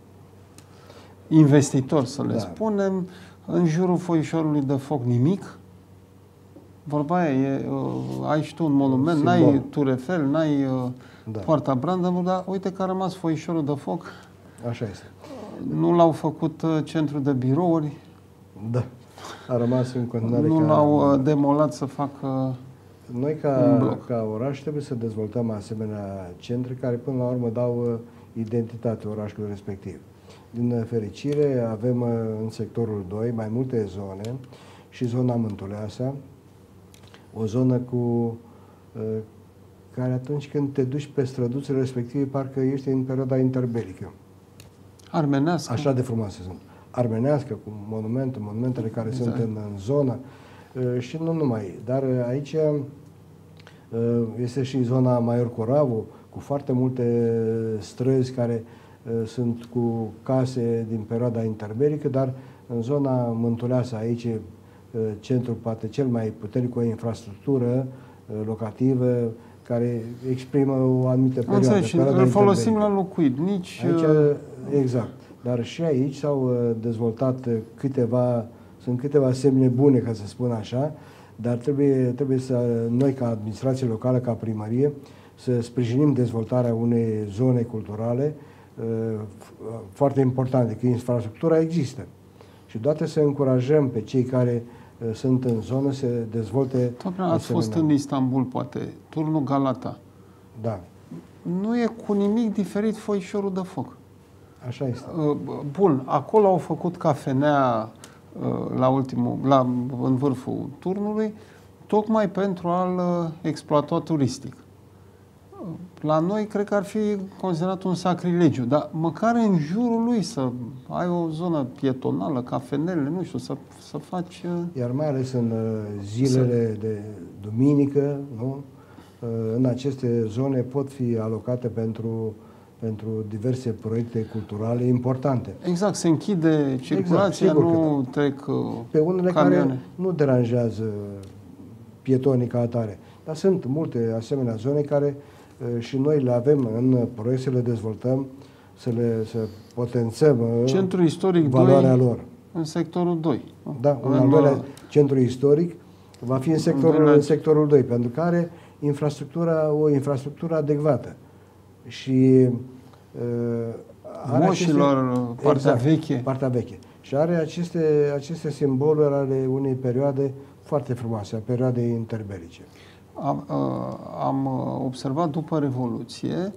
investitori, să le da. spunem, în jurul foișorului de foc nimic. Vorba aia e, uh, ai și tu un monument, Simbol. N-ai Tur Eiffel, n-ai uh, da. Poarta Brandenburg, dar uite că a rămas foișorul de foc. Așa este. Nu l-au făcut uh, centru de birouri. Da, a rămas în continuare. Nu ca... l-au uh, demolat să facă Noi ca, ca oraș trebuie să dezvoltăm asemenea centre care până la urmă dau uh, identitate orașului respectiv. Din fericire avem uh, în sectorul doi mai multe zone și zona Mântuleasa, o zonă cu uh, care atunci când te duci pe străduțele respective, parcă ești în perioada interbelică. Armenească. Așa de frumoase sunt. Armenească, cu monumente, monumentele care exact. sunt în, în zonă uh, și nu numai. Dar uh, aici uh, este și zona Maior Coravu, cu foarte multe străzi care uh, sunt cu case din perioada interbelică, dar în zona Mântuleasa, aici centrul poate cel mai puternic, cu o infrastructură locativă care exprimă o anumită perioadă. Înțeleg, și îl folosim la locuit. Nici... Aici, exact. Dar și aici s-au dezvoltat câteva, sunt câteva semne bune, ca să spun așa, dar trebuie, trebuie să, noi ca administrație locală, ca primărie, să sprijinim dezvoltarea unei zone culturale foarte importante, că infrastructura există. Și doar să încurajăm pe cei care uh, sunt în zonă să dezvolte. Doamne, ați fost în Istanbul, poate, turnul Galata. Da. Nu e cu nimic diferit foișorul de foc. Așa este. Uh, bun, acolo au făcut cafenea uh, la ultimul, la, în vârful turnului, tocmai pentru a-l uh, exploata turistic. La noi cred că ar fi considerat un sacrilegiu, dar măcar în jurul lui să ai o zonă pietonală, cafenele, nu știu, să, să faci... Iar mai ales în zilele să... de duminică, nu? În aceste zone pot fi alocate pentru, pentru diverse proiecte culturale importante. Exact, se închide circulația, exact, nu da. trec pe unele camioane. Care nu deranjează pietonii ca atare, dar sunt multe asemenea zone care și noi le avem în proiect să le dezvoltăm, să le să potențăm Centrul istoric valoarea doi, lor. În sectorul doi. Da, un al doilea centru istoric va fi în sectorul, în sectorul doi, pentru că are infrastructura, o infrastructură adecvată. Și uh, are Moșilor, aceste, partea exact, veche. Partea veche. Și are aceste, aceste simboluri ale unei perioade foarte frumoase, a perioadei interbelice. Am, am observat după Revoluție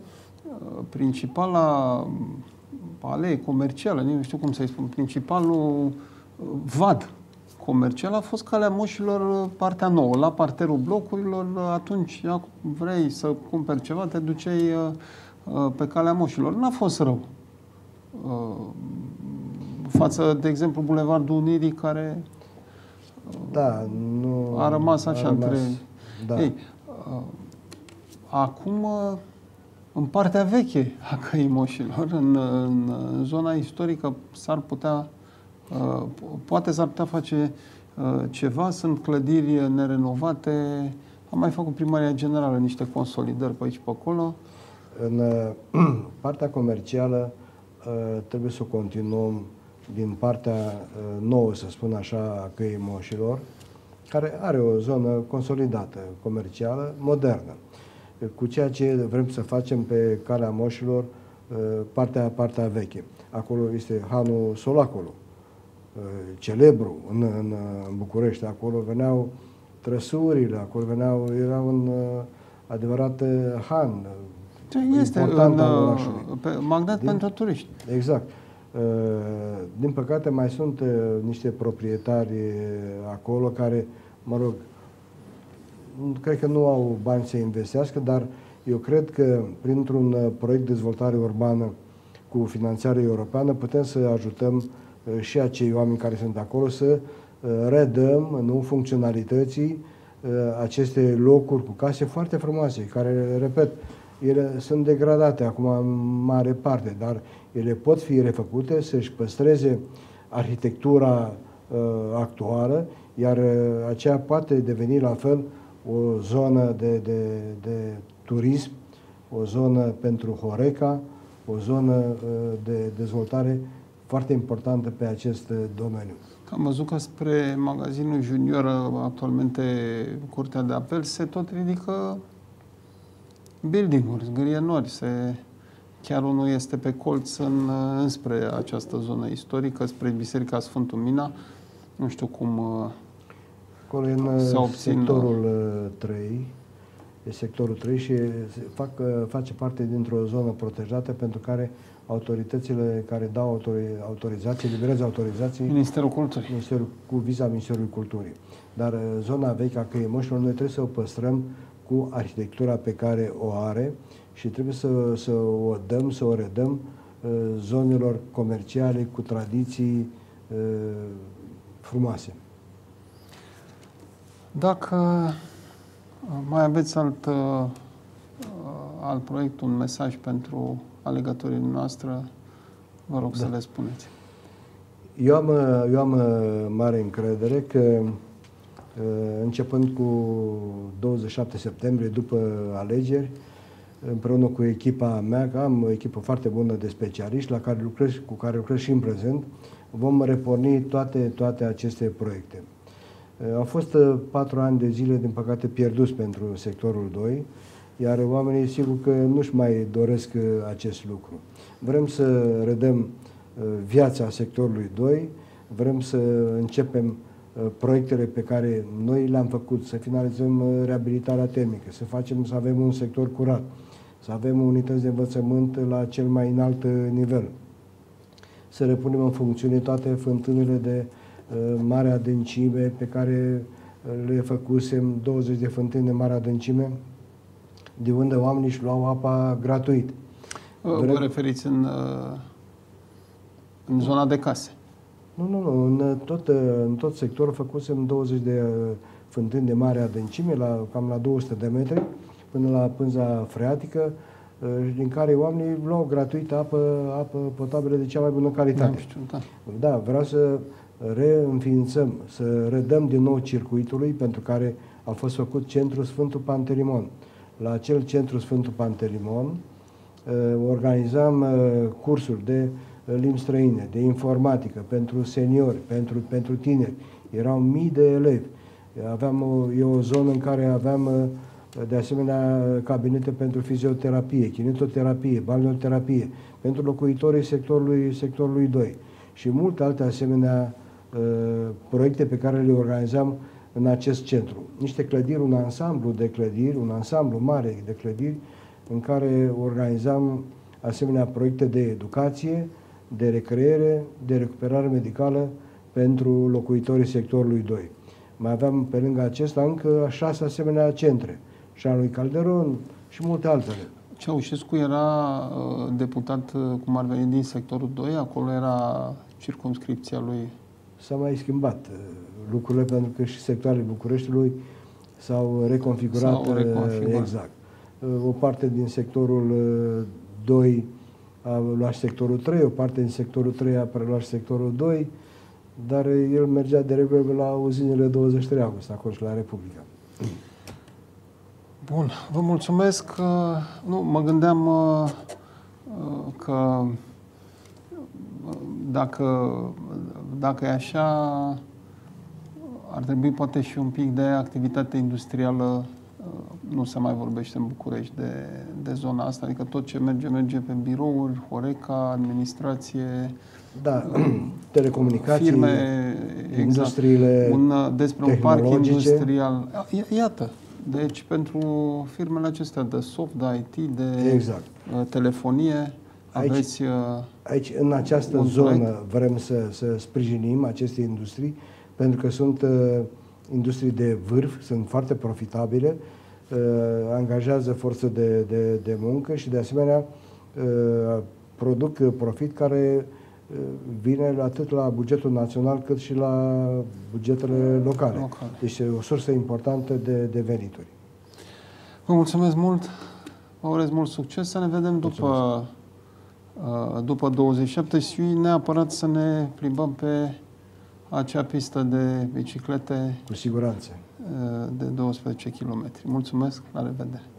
principala alee comercială, nu știu cum să-i spun, principalul vad comercial a fost Calea Moșilor, partea nouă, la parterul blocurilor. Atunci vrei să cumperi ceva, te duceai pe Calea Moșilor. N-a fost rău. Față, de exemplu, Bulevardul Unirii, care da, nu a rămas așa a rămas... între... Da. Ei, acum, în partea veche a Căii Moșilor, în, în, în zona istorică, s-ar putea, poate s-ar putea face ceva. Sunt clădiri nerenovate. Am mai făcut Primăria Generală niște consolidări pe aici pe acolo. În partea comercială trebuie să o continuăm din partea nouă, să spun așa, a Căii Moșilor, care are o zonă consolidată, comercială, modernă. Cu ceea ce vrem să facem pe Calea Moșilor, partea, partea veche. Acolo este hanul Solacolu, celebru în, în, în București. Acolo veneau trăsurile, acolo veneau, era un adevărat han. Este în, pe magnet din, pentru turiști. Exact. Din păcate mai sunt niște proprietari acolo care, mă rog, cred că nu au bani să investească, dar eu cred că printr-un proiect de dezvoltare urbană cu finanțare europeană putem să ajutăm și acei oameni care sunt acolo să redăm, nu, funcționalității aceste locuri cu case foarte frumoase, care, repet, ele sunt degradate acum în mare parte, dar ele pot fi refăcute, să-și păstreze arhitectura uh, actuală, iar uh, aceea poate deveni la fel o zonă de, de, de turism, o zonă pentru Horeca, o zonă uh, de dezvoltare foarte importantă pe acest uh, domeniu. Am văzut că spre magazinul Junior, actualmente Curtea de Apel, se tot ridică building-uri, zgârienori, se... Chiar unul este pe colț în, înspre această zonă istorică, spre Biserica Sfântul Mina. Nu știu cum acolo e în se obțin... sectorul trei, e sectorul trei și fac, face parte dintr-o zonă protejată pentru care autoritățile care dau autori, autorizații, eliberează autorizații... Ministerul Culturii. Ministerul, cu viza Ministerului Culturii. Dar zona veche a Căii Moșilor, noi trebuie să o păstrăm cu arhitectura pe care o are și trebuie să, să o dăm, să o redăm uh, zonelor comerciale cu tradiții uh, frumoase. Dacă mai aveți alt, uh, alt proiect, un mesaj pentru alegătorii noastre, vă rog da. să le spuneți. Eu am, eu am mare încredere că începând cu douăzeci și șapte septembrie, după alegeri, împreună cu echipa mea, că am o echipă foarte bună de specialiști la care lucrez, cu care lucrez și în prezent, vom reporni toate, toate aceste proiecte. Au fost patru ani de zile, din păcate, pierduți pentru sectorul doi, iar oamenii sigur că nu-și mai doresc acest lucru. Vrem să redăm viața sectorului doi, vrem să începem proiectele pe care noi le-am făcut, să finalizăm reabilitarea termică, să facem, să avem un sector curat, să avem unități de învățământ la cel mai înalt nivel, să repunem în funcțiune toate fântânile de uh, mare adâncime pe care le făcusem, douăzeci de fântâni de mare adâncime, de unde oamenii își luau apa gratuit. Vă referiți în, în zona de case? Nu, nu, nu. În tot, în tot sectorul făcusem douăzeci de fântâni de mare adâncime, la, cam la două sute de metri, până la pânza freatică, din care oamenii luau gratuit apă, apă potabilă de cea mai bună calitate. Da, da, vreau să reînființăm, să redăm din nou circuitului pentru care a fost făcut Centrul Sfântul Pantelimon. La acel Centru Sfântul Pantelimon organizam cursuri de limbi străine, de informatică, pentru seniori, pentru, pentru tineri. Erau mii de elevi. Aveam o, e o zonă în care aveam de asemenea cabinete pentru fizioterapie, kinetoterapie, balneoterapie, pentru locuitorii sectorului, sectorului doi și multe alte asemenea uh, proiecte pe care le organizam în acest centru. Niște clădiri, un ansamblu de clădiri, un ansamblu mare de clădiri în care organizam asemenea proiecte de educație, de recreere, de recuperare medicală pentru locuitorii sectorului doi. Mai aveam pe lângă acesta încă șase asemenea centre, și al lui Calderon și multe altele. Ceaușescu era uh, deputat, uh, cum ar veni, din sectorul doi, acolo era circumscripția lui. S-a mai schimbat uh, lucrurile pentru că și sectoarele Bucureștiului s-au reconfigurat, S-au reconfigurat. Uh, exact. Uh, o parte din sectorul uh, doi a luat sectorul trei, o parte din sectorul trei a preluat sectorul doi, dar el mergea de regulă la uzinele douăzeci și trei august, acolo și la Republica. Bun, vă mulțumesc. Nu, mă gândeam că dacă, dacă e așa, ar trebui poate și un pic de activitate industrială. Nu se mai vorbește în București de, de zona asta, adică tot ce merge, merge pe birouri, Horeca, administrație, da, telecomunicații, firme, industriile exact, un, despre un parc industrial. Iată, deci pentru firmele acestea de soft, de I T, de exact. telefonie, aici, aveți aici, în această zonă, proiect? vrem să, să sprijinim aceste industrii, pentru că sunt uh, industrii de vârf, sunt foarte profitabile, uh, angajează forță de, de, de muncă și, de asemenea, uh, produc profit care uh, vine atât la bugetul național cât și la bugetele locale. Local. Deci e o sursă importantă de, de venituri. Vă mulțumesc mult, vă urez mult succes, să ne vedem după, uh, după douăzeci și șapte și neapărat să ne plimbăm pe acea pistă de biciclete cu siguranță de douăsprezece kilometri. Mulțumesc, la revedere!